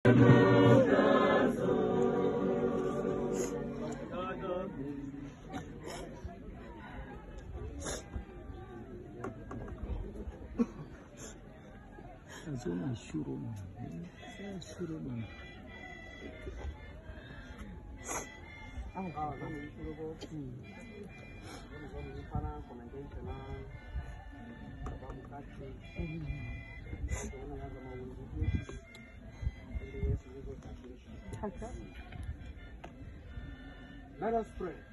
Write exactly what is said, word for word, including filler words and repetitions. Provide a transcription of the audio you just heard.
Zona shuru mana, saya shuru mana. Ah, ah, kami shuru ko. Hmm. Kami pana komentar sana, kamu kaci. Hmm. Jangan ada mau video. Jadi saya sudah kaci. Let us pray.